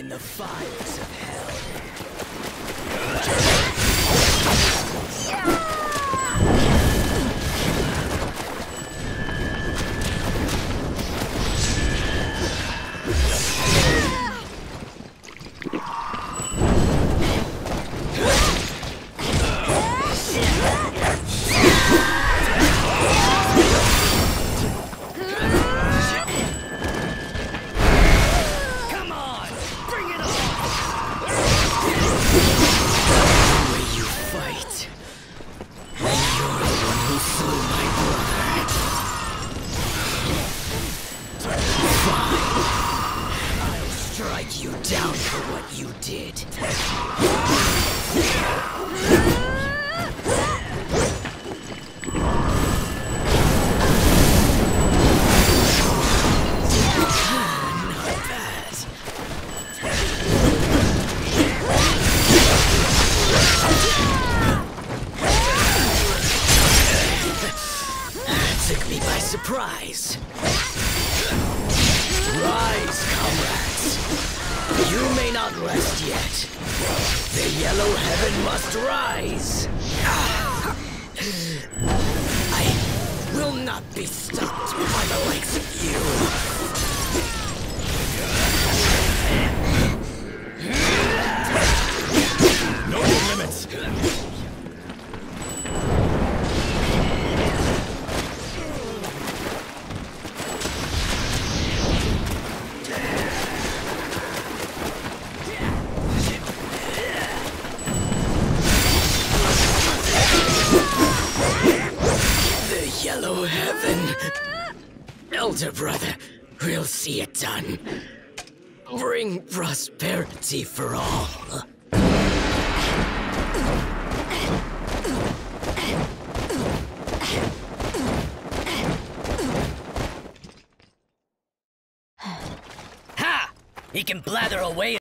in the fires of hell. You down for what you did. Not bad. Took me by surprise. Rise, comrades. You may not rest yet. The yellow heaven must rise. I will not be stopped by the likes of you. No limits. Yellow heaven. Elder brother, we'll see it done. Bring prosperity for all. Ha! He can blather away